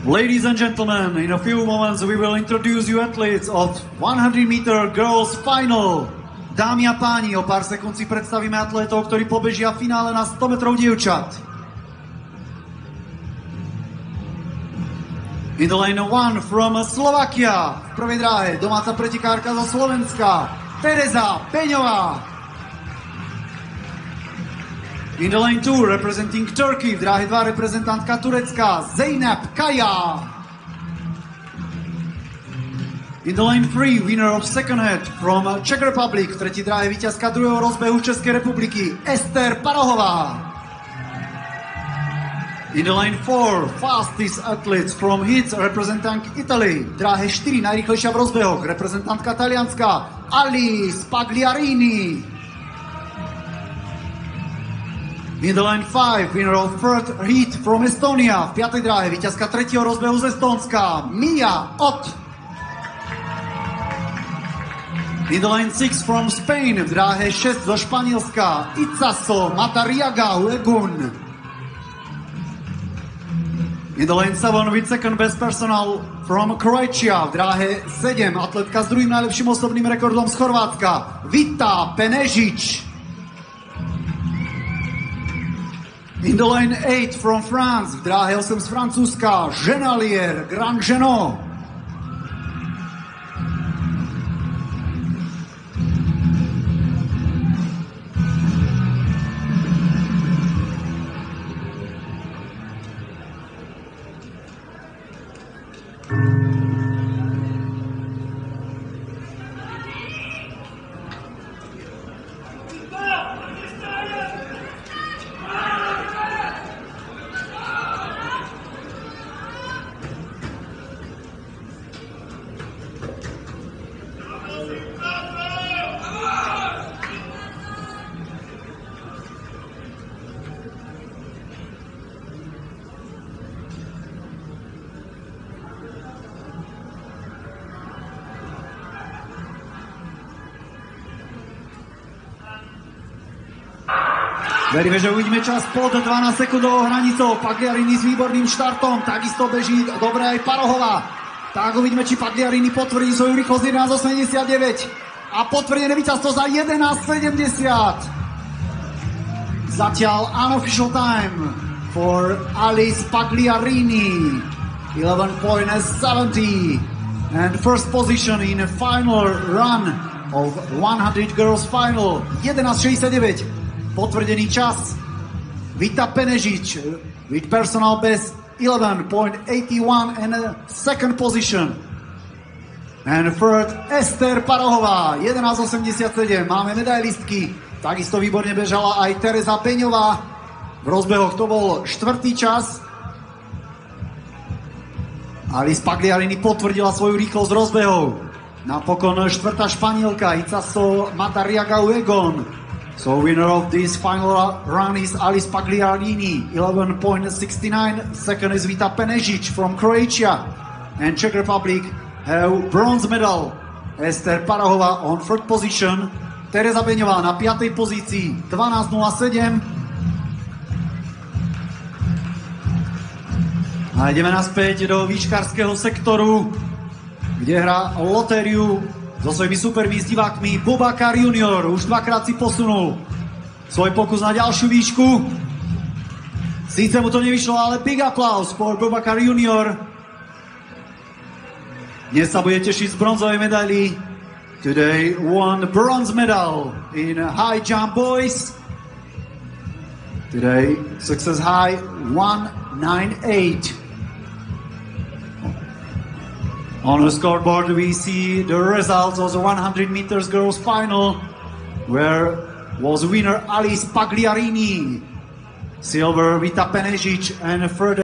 Ladies and gentlemen, in a few moments we will introduce you athletes of 100-meter girls final. Dámy a páni, o pár sekúnd si predstavíme atlétov, ktorí pobežia v finále na 100 metrov dievčat. In the lane 1 from Slovakia, v prvej dráhe domáca pretekárka zo Slovenska, Tereza Peňová. In the lane 2, representing Turkey, v dráhe 2 reprezentantka Turecka, Zeynep Kaya. In the lane 3, winner of second head from Czech Republic, v tretej dráhe víťazka druhého rozbehu Českej republiky, Ester Parohová. In the lane 4, fastest athletes from HITS, representant Italy, v dráhe 4, najrýchlejšia v rozbehoch, reprezentantka Talianska, Alice Pagliarini. In the line 5, winner of third heat from Estonia, v piatej dráhe víťazka tretieho rozbehu z Estónska, Mia Ott. In the line 6 from Spain, v dráhe 6 zo Španielska, Itzaso Matariaga Uegun. In the lane 7 with second best personal from Croatia, v dráhe 7 atletka s druhým najlepším osobným rekordom z Chorvátska, Vita Penežič. In the lane 8 from France, v dráhe 8 z Francúzska, Genalier Grandjean. Veríme, že uvidíme čas pod 12 sekundovou hranicou. Pagliarini s výborným štartom, takisto beží dobre aj Parohová. Tak uvidíme, či Pagliarini potvrdí svoju rýchlosť 11.89 a potvrdené víťazstvo za 11.70. Zatiaľ unofficial time for Alice Pagliarini, 11.70, and first position in a final run of 100 girls final, 11.69. Potvrdený čas. Vita Penežič with personal best 11.81 and a second position. And third Ester Parohová 11.87. Máme medailistky. Takisto výborne bežala aj Tereza Peňová. V rozbehoch to bol štvrtý čas. Alice Pagliarini potvrdila svoju rýchlosť rozbehov. Napokon štvrtá Španielka Itzaso Matariaga Uegun. So winner of this final run is Alice Pagliarini, 11.69. Second is Vita Penežič from Croatia. And Czech Republic have bronze medal. Ester Parohová on third position. Tereza Peňová na 5. pozícii, 12.07. A ideme naspäť do výškarského sektoru, kde hrá lotériu so svojimi supermi s divákmi Boubacar Junior. Už dvakrát si posunul svoj pokus na ďalšiu výšku. Síce mu to nevyšlo, ale big applause for Boubacar Junior. Dnes sa bude tešiť z bronzovej medaily. Today won bronze medal in high jump boys. Today success high 198. On the scoreboard we see the results of the 100 meters girls final, where was winner Alice Pagliarini, silver Vita Penežič, and further